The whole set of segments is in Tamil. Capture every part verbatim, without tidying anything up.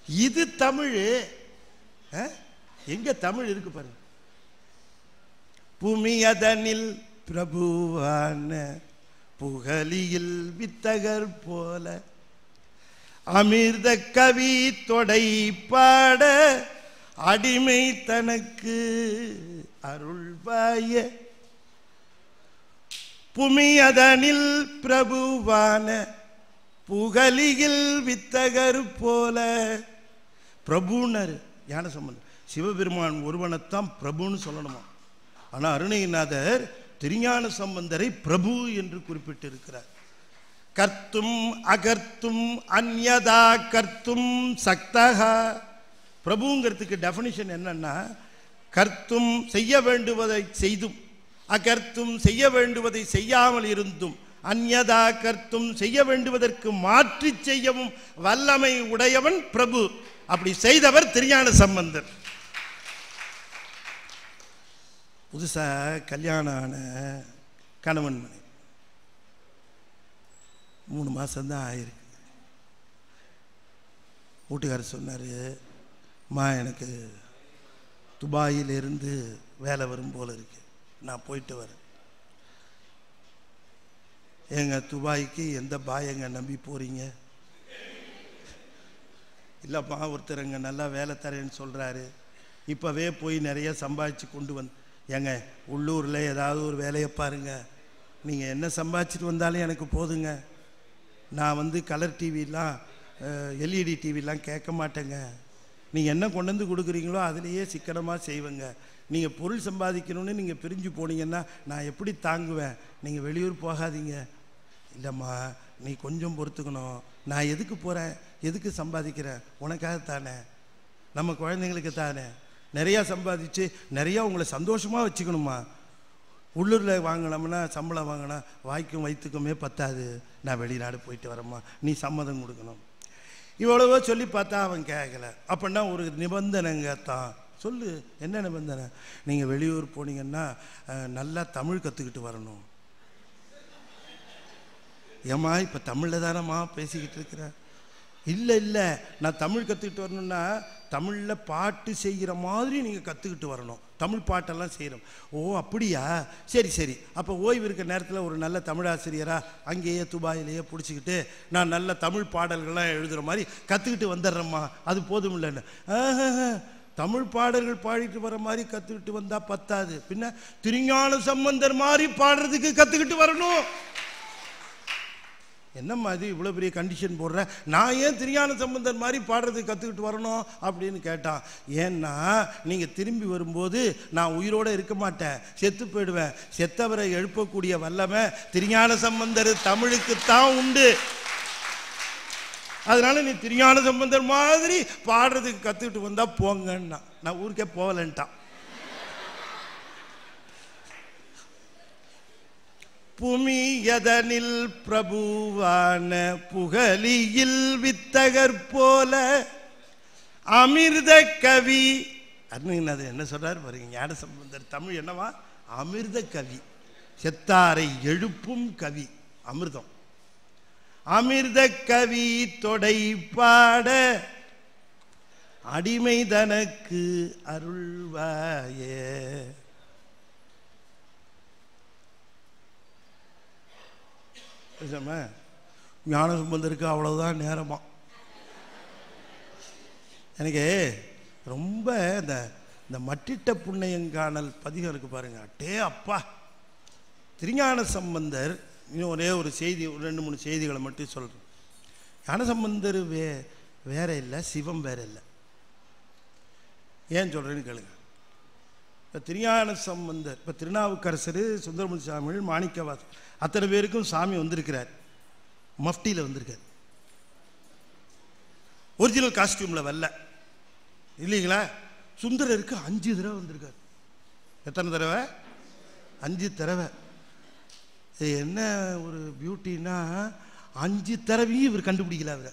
இது தமிழ். எங்க தமிழ் இருக்கு பாருங்க. புமியதனில் பிரபுவான புகலியில் வித்தகர் போல அமிர்த கவி தொடை பாட அடிமை தனக்கு அருள்வாய. புமியதனில் பிரபுவான புகலியில் வித்தகர் போல. பிரபுனர் ஞான சம்பந்தர் சிவபெருமான் ஒருவனைத்தான் பிரபுன்னு சொல்லணுமா. ஆனால் அருணகிரிநாதர் திருஞான சம்பந்தரை பிரபு என்று குறிப்பிட்டிருக்கிறார். கர்த்தும் அகர்த்தும் அந்யதா கர்த்தும் சக்தகா. பிரபுங்கிறதுக்கு டெஃபினிஷன் என்னன்னா, கர்த்தும் செய்ய வேண்டுவதை செய்தும், அகர்த்தும் செய்ய வேண்டுவதை செய்யாமல் இருந்தும், அந்யதா கர்த்தும் செய்ய வேண்டுவதற்கு மாற்றி செய்யவும் வல்லமை உடையவன் பிரபு. அப்படி செய்தவர் திருஞான சம்பந்தர். புதுசா கல்யாணம் ஆன கணவன் மனைவி மூணு மாசம்தான் ஆயிருக்கு. வீட்டுக்காரர் சொன்னார், மா எனக்கு துபாயிலிருந்து வேலை வரும் போல இருக்கு, நான் போயிட்டு வரேன். எங்க துபாய்க்கு எந்த பாயங்க நம்பி போறீங்க? இல்லைப்பா, ஒருத்தர் எங்க நல்லா வேலை தரேன்னு சொல்றாரு, இப்பவே போய் நிறைய சம்பாதிச்சு கொண்டு வந்து. ஏங்க உள்ளூரில் ஏதாவது ஒரு வேலையை பாருங்க, நீங்கள் என்ன சம்பாதிச்சுட்டு வந்தாலும் எனக்கு போதுங்க. நான் வந்து கலர் டிவிலாம் எல்இடி டிவிலாம் கேட்க மாட்டேங்க. நீங்கள் என்ன கொண்டு வந்து கொடுக்குறீங்களோ அதுலேயே சிக்கனமாக செய்வேங்க. நீங்கள் பொருள் சம்பாதிக்கணும்னு நீங்கள் பிரிஞ்சு போனீங்கன்னா நான் எப்படி தாங்குவேன்? நீங்கள் வெளியூர் போகாதீங்க. இல்லைம்மா, நீ கொஞ்சம் பொறுத்துக்கணும். நான் எதுக்கு போகிறேன், எதுக்கு சம்பாதிக்கிறேன்? உனக்காகத்தானே, நம்ம குழந்தைங்களுக்கு தானே. நிறையா சம்பாதிச்சு நிறையா உங்களை சந்தோஷமாக வச்சுக்கணுமா. உள்ளூரில் வாங்கினோம்னா சம்பளம் வாங்கினா வாய்க்கும் வயிற்றுக்குமே பத்தாது. நான் வெளிநாடு போயிட்டு வரேம்மா, நீ சம்மதம் கொடுக்கணும். இவ்வளவோ சொல்லி பார்த்தா அவன் கேட்கல. அப்படின்னா ஒரு நிபந்தனைங்க தான். சொல்லு, என்ன நிபந்தனை? நீங்கள் வெளியூர் போனீங்கன்னா நல்லா தமிழ் கற்றுக்கிட்டு வரணும். ஏம்மா இப்போ தமிழில் தானம்மா பேசிக்கிட்டு இருக்கிறேன். இல்லை இல்லை, நான் தமிழ் கற்றுக்கிட்டு வரணும்னா தமிழில் பாட்டு செய்கிற மாதிரி நீங்கள் கற்றுக்கிட்டு வரணும். தமிழ் பாட்டெல்லாம் செய்கிறோம். ஓ அப்படியா, சரி சரி. அப்போ ஓய்வு இருக்கிற நேரத்தில் ஒரு நல்ல தமிழாசிரியராக அங்கேயே துபாயிலேயே பிடிச்சிக்கிட்டு நான் நல்ல தமிழ் பாடல்கள்லாம் எழுதுகிற மாதிரி கற்றுக்கிட்டு வந்துடுறேம்மா, அது போதும் இல்லைன்னு. தமிழ் பாடல்கள் பாடிட்டு வர மாதிரி கற்றுக்கிட்டு வந்தால் பத்தாது, பின்ன திருஞான சம்பந்தர் மாதிரி பாடுறதுக்கு கற்றுக்கிட்டு வரணும். என்னம்மா இது இவ்வளோ பெரிய கண்டிஷன் போடுற? நான் ஏன் திருஞான சம்பந்தர் மாதிரி பாடுறதுக்கு கற்றுக்கிட்டு வரணும் அப்படின்னு கேட்டான். ஏன்னா நீங்கள் திரும்பி வரும்போது நான் உயிரோடு இருக்க மாட்டேன், செத்து போயிடுவேன். செத்தவரை எழுப்பக்கூடிய வல்லமை திருஞான சம்பந்தர் தமிழுக்குத்தான் உண்டு. அதனால நீ திருஞான சம்பந்தர் மாதிரி பாடுறதுக்கு கற்றுக்கிட்டு வந்தா போங்கன்னா, நான் ஊருக்கே போகலன்ட்டான். புமியதனில் பிரபுவான புகலியில் வித்தகர் போல அமிர்த கவி. அது என்ன சொல்றாரு பாருங்க ஞான சம்பந்தர். தமிழ் என்னவா? அமிர்த கவி, செத்தாரை எழுப்பும் கவி, அமிர்தம். அமிர்த கவி தொடை பாட அடிமை தனக்கு அருள்வாயே. ஞான சம்பந்தருக்கு அவ்வளவுதான் நேரமா. எனக்கு ரொம்ப இந்த இந்த மட்டிட்ட புண்ணியங்கானல் பதிகம் இருக்கு பாருங்க. அட்டே அப்பா, திருஞான சம்பந்தர். இன்னும் ஒரே ஒரு செய்தி, ஒரு ரெண்டு மூணு செய்திகளை மட்டும் சொல்றேன். ஞான சம்பந்தர் வே வேற இல்லை, சிவம் வேற இல்லை. ஏன் சொல்றேன்னு கேளுங்க. இப்போ திருஞான சம்பந்தர், இப்போ திருநாவுக்கரசர், சுந்தரமூர்த்தி சாமிகள், மாணிக்கவாசகர், அத்தனை பேருக்கும் சாமி வந்திருக்கிறார். மஃப்டியில் வந்திருக்கார், ஒரிஜினல் காஸ்டியூமில் வரல இல்லைங்களா. சுந்தரருக்கு அஞ்சு தடவை வந்திருக்கார். எத்தனை தடவை? அஞ்சு தடவை. என்ன ஒரு பியூட்டின்னா, அஞ்சு தடவையும் இவர் கண்டுபிடிக்கல. அவரை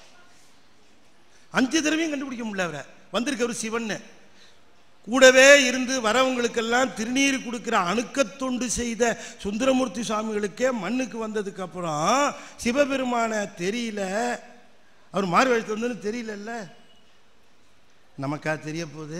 அஞ்சு தடவையும் கண்டுபிடிக்க முடியல. அவரை வந்திருக்கவர் சிவன். கூடவே இருந்து வரவங்களுக்கெல்லாம் திருநீர் கொடுக்கிற அணுக்கத்தொண்டு செய்த சுந்தரமூர்த்தி சுவாமிகளுக்கே மண்ணுக்கு வந்ததுக்கு அப்புறம் சிவபெருமான தெரியல, அவர் மாறு வழித்து வந்ததுன்னு தெரியல. நமக்கா தெரிய போகுது?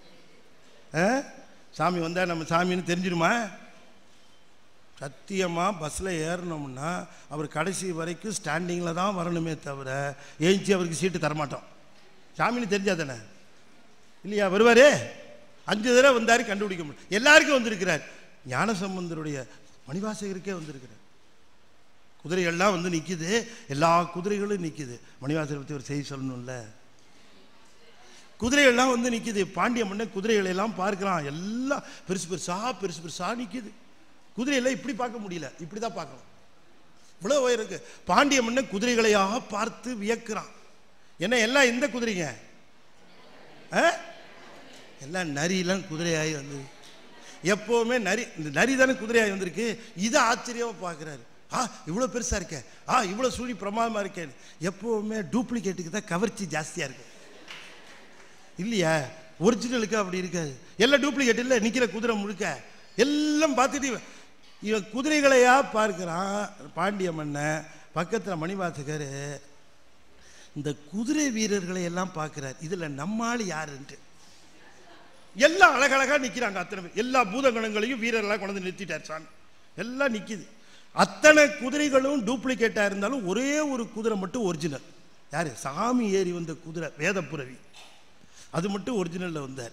சாமி வந்தால் நம்ம சாமின்னு தெரிஞ்சிடுமா? சத்தியமாக பஸ்ஸில் ஏறினோம்னா அவர் கடைசி வரைக்கும் ஸ்டாண்டிங்கில் தான் வரணுமே தவிர ஏஞ்சி அவருக்கு சீட்டு தரமாட்டோம். சாமின்னு தெரிஞ்சா தானே இல்லையா? வருவார். அஞ்சு தடவை வந்தார், கண்டுபிடிக்க முடியும். எல்லாருக்கும் வந்திருக்கிறார். ஞானசம்பந்தருடைய மணிவாசகருக்கே வந்திருக்கிறார். குதிரைகள்லாம் வந்து நிற்கிது, எல்லா குதிரைகளும் நிற்கிது. மணிவாசகரை பற்றி ஒரு செய்தி சொல்லணும்ல. குதிரைகள்லாம் வந்து நிற்கிது. பாண்டிய மன்னன் குதிரைகளை எல்லாம் பார்க்கலாம். எல்லாம் பெருசு பெருசா பெருசு பெருசா நிற்கிது. குதிரையெல்லாம் இப்படி பார்க்க முடியல, இப்படி தான் பார்க்கலாம். இவ்வளோ இருக்கு. பாண்டிய மன்னன் குதிரைகளையாக பார்த்து வியக்கிறான். ஏன்னா எல்லாம் இந்த குதிரைங்க, எல்லாம் நரியெல்லாம் குதிரையாகி வந்து, எப்போவுமே நரி, இந்த நரி தானே குதிரையாகி வந்திருக்கு. இதை ஆச்சரியமாக பார்க்குறாரு. ஆ இவ்வளோ பெருசாக இருக்கே, ஆ இவ்வளோ சூழி பிரமாதமாக இருக்கேன்னு. எப்போவுமே டூப்ளிகேட்டுக்கு தான் கவர்ச்சி ஜாஸ்தியாக இருக்கு இல்லையா? ஒரிஜினலுக்கு அப்படி இருக்காது. எல்லாம் டூப்ளிகேட் இல்லை. நிற்கிற குதிரை முழுக்க எல்லாம் பார்த்துட்டு இவன் குதிரைகளையா பார்க்கிறான். பாண்டிய மன்னன் பக்கத்தில் மணிவாசகர் இந்த குதிரை வீரர்களை எல்லாம் பார்க்கிறார். இதில் நம்மால் யாருன்ட்டு எல்லாம் அழகழகா நிற்கிறாங்க. அத்தனை பேர், எல்லா பூதகணங்களையும் வீரர்களாக கொண்டு வந்து நிறுத்திட்டார் சாமி. எல்லாம் நிற்கிது. அத்தனை குதிரைகளும் டூப்ளிகேட்டாக இருந்தாலும் ஒரே ஒரு குதிரை மட்டும் ஒரிஜினல். யாரு? சாமி ஏறி வந்த குதிரை வேதப்புரவி, அது மட்டும் ஒரிஜினலில் வந்தார்.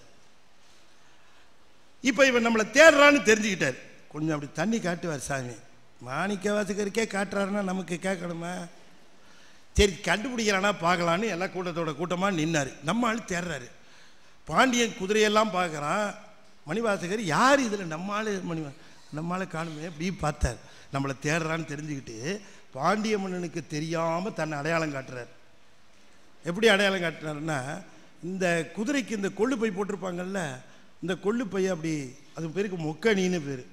இப்போ இவன் நம்மளை தேடுறான்னு தெரிஞ்சுக்கிட்டார். கொஞ்சம் அப்படி தண்ணி காட்டுவார் சாமி. மாணிக்க வாசகருக்கே காட்டுறாருன்னா நமக்கு கேட்கணுமா? சரி கண்டுபிடிக்கிறானா பார்க்கலான்னு எல்லா கூட்டத்தோட கூட்டமாக நின்னார். நம்ம ஆள் தேடுறாரு. பாண்டியன் குதிரையெல்லாம் பார்க்குறான். மணிவாசகர் யார் இதில் நம்ம ஆள்? மணி நம்ம ஆளை காணுமே. அப்படி பார்த்தார். நம்மளை தேடுறான்னு தெரிஞ்சுக்கிட்டு பாண்டிய மன்னனுக்கு தெரியாமல் தன்னை அடையாளம் காட்டுறார். எப்படி அடையாளம் காட்டுறாருன்னா, இந்த குதிரைக்கு இந்த கொள்ளு பை போட்டிருப்பாங்கல்ல, இந்த கொள்ளு பை அப்படி, அது பேருக்கு மொக்கணின்னு பேர்.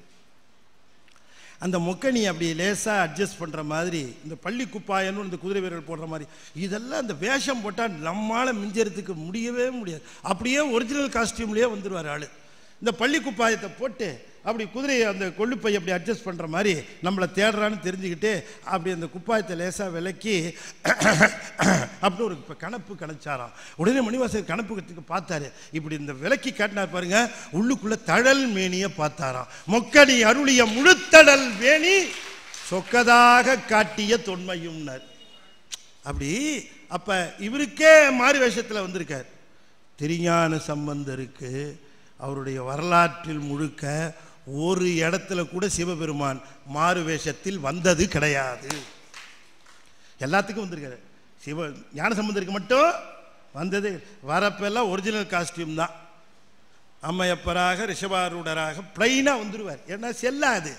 அந்த மொக்கணி அப்படி லேசாக அட்ஜஸ்ட் பண்ணுற மாதிரி, இந்த பள்ளி குப்பாயன்னு இந்த குதிரை வீரர்கள் போடுற மாதிரி, இதெல்லாம் இந்த வேஷம் போட்டால் நம்மளால் மிஞ்சறதுக்கு முடியவே முடியாது. அப்படியே ஒரிஜினல் காஸ்டியூம்லேயே வந்துடுவார் ஆள். இந்த பள்ளி குப்பாயத்தை போட்டு அப்படி குதிரையை அந்த கொள்ளுப்பை அப்படி அட்ஜஸ்ட் பண்ணுற மாதிரி நம்மளை தேடுறான்னு தெரிஞ்சுக்கிட்டு அப்படி அந்த குப்பாயத்தை லேசாக விலக்கி அப்படி ஒரு இப்போ கணப்பு கணச்சாராம். உடனே மணிவாசகர் கணப்பு கற்றுக்கு பார்த்தாரு. இப்படி இந்த விலக்கி காட்டினார் பாருங்க, உள்ளுக்குள்ள தழல் மேனியை பார்த்தாராம். மொக்கடி அருளிய முழுத்தடல் வேணி சொக்கதாக காட்டிய தொன்மையும்னார். அப்படி அப்போ இவருக்கே மாறு வேஷத்தில் வந்திருக்கார். திருஞான சம்பந்தருக்கு அவருடைய வரலாற்றில் முழுக்க ஒரு இடத்துல கூட சிவபெருமான் மாறு வேஷத்தில் வந்தது கிடையாது. எல்லாத்துக்கும் வந்திருக்காரு. சிவ ஞானசம்பந்தருக்கு மட்டும் வந்தது, வரப்பெல்லாம் ஒரிஜினல் காஸ்டியூம் தான். அம்மையப்பராக ரிஷபாரூடராக பிளைனாக வந்துடுவார். ஏன்னா செல்லாது.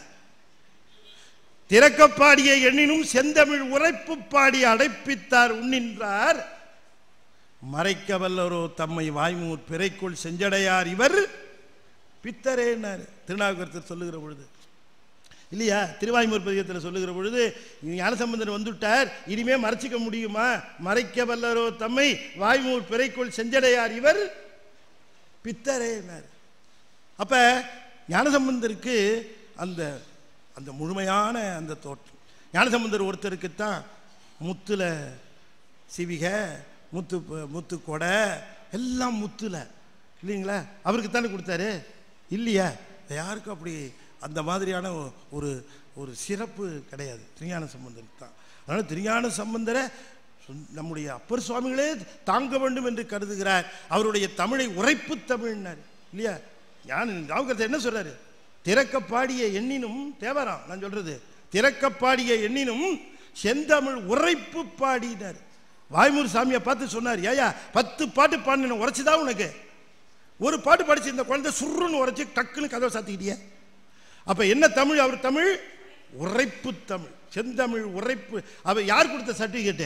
திறக்கப்பாடிய எண்ணினும் செந்தமிழ் உரைப்பு பாடி அடைப்பித்தார் உண்ணின்றார் மறைக்க வல்லரோ தம்மை வாய்மூர் பிறைக்குள் செஞ்சடையார் இவர் பித்தரேன்னார். திருநாவுக்கரசர் சொல்லுகிற பொழுது இல்லையா, திருவாய்மூர் பதிகத்தில் சொல்லுகிற பொழுது ஞானசம்பந்தர் வந்துட்டார், இனிமே மறைச்சிக்க முடியுமா? மறைக்க வல்லரோ தம்மை வாய்மூர் பிறைக்குள் செஞ்சடையார் இவர் பித்தரேன்னார். அப்ப ஞானசம்பந்தருக்கு அந்த அந்த முழுமையான அந்த தோற்றம். ஞானசம்பந்தர் ஒருத்தருக்குத்தான் முத்துல சிவிக, முத்து முத்து கொடை எல்லாம் முத்துல இல்லைங்களா, அவருக்கு தானே கொடுத்தாரு இல்லையா? யாருக்கும் அப்படி அந்த மாதிரியான ஒரு ஒரு சிறப்பு கிடையாது. திருஞான சம்பந்தருக்கு தான். அதனால் திருஞான சம்பந்தரை நம்முடைய அப்பர் சுவாமிகளே தாங்க வேண்டும் என்று கருதுகிறார். அவருடைய தமிழை உரைப்பு தமிழ்னார் இல்லையா? ஞான நாவுக்கரசர் என்ன சொல்றாரு? திறக்கப்பாடிய எண்ணினும் தேவராம் நான் சொல்றது, திறக்கப்பாடிய எண்ணினும் செந்தமிழ் உரைப்பு பாடினார். வாய்மூர் சாமியை பார்த்து சொன்னார், ஏயா பத்து பாட்டு பாடின உரைச்சுதான் உனக்கு, ஒரு பாட்டு படிச்சு இந்த குழந்தை சுருன்னு உரைச்சு டக்குன்னு கதவை சாத்திக்கிட்டிய. அப்ப என்ன தமிழ்? அவர் தமிழ் உரைப்பு தமிழ், செந்தமிழ் உரைப்பு. அவ யார் கொடுத்த சர்டிபிகேட்டு?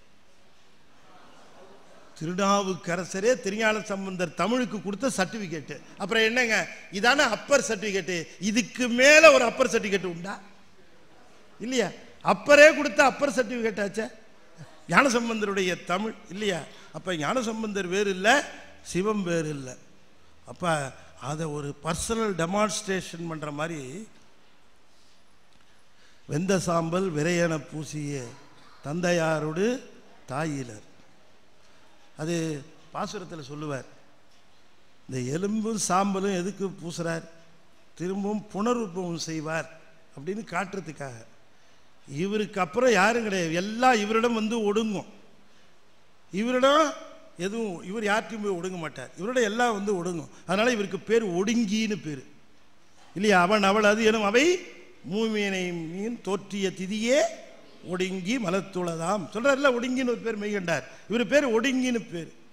திருநாவுக்கரசரே திருஞான சம்பந்தர் தமிழுக்கு கொடுத்த சர்டிபிகேட்டு. அப்புறம் என்னங்க, இதான அப்பர் சர்டிபிகேட்டு. இதுக்கு மேல ஒரு அப்பர் சர்டிபிகேட் உண்டா? இல்லையா? அப்பரே கொடுத்த அப்பர் சர்டிபிகேட் ஆச்சா ஞானசம்பந்தருடைய தமிழ் இல்லையா? அப்ப ஞானசம்பந்தர் வேறு இல்லை, சிவம் வேறு இல்லை. அப்ப அதை ஒரு பர்சனல் டெமான்ஸ்ட்ரேஷன் பண்ற மாதிரி வெந்த சாம்பல் விரையன பூசிய தந்தையாரோடு தாயிலர், அது பாசுரத்தில் சொல்லுவார். இந்த எலும்பும் சாம்பலும் எதுக்கு பூசுறார்? திரும்பவும் புனருற்பவம் செய்வார் அப்படின்னு காட்டுறதுக்காக. இவருக்கு அப்புறம் யாரும் கிடையாது, எல்லாம் இவரிடம் வந்து ஒடுங்கும். இவரிடம் எதுவும் இவர் யார்ட்டையும் போய் ஒடுங்க மாட்டார், இவரிடம் எல்லாம் வந்து ஒடுங்கும். அதனால இவருக்கு பேர் ஒடுங்கின்னு பேர் இல்லையா? அவன் அவள் அது எனும் அவை மூமியனை மீன் தோற்றிய திதியே ஒடுங்கி மலத்துளதாம் சொல்றாருல. ஒடுங்கின்னு ஒரு பேர் மெய்கண்டார், இவர் பேர் ஒடுங்கின்னு பேர்.